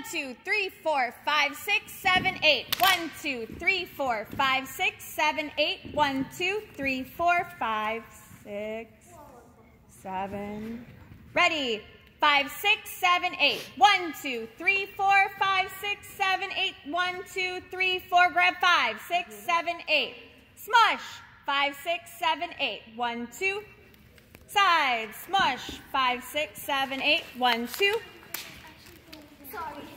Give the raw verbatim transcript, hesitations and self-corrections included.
One, two, three, four, five, six, seven, eight. One, two, three, four, five, six, seven, eight. One, two, three, four, five, six, seven. Ready. Five, six, seven, eight. One, two, three, four, five, six, seven, eight. One, two, three, four. Grab five, six, seven, eight. Smush. Five, six, seven, eight. One, two. Side. Smush. Five, six, seven, eight. One, two. Sorry.